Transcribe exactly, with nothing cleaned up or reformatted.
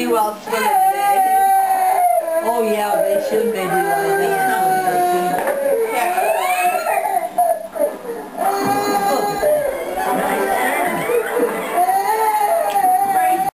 you while swimming today. Oh yeah, they should, baby.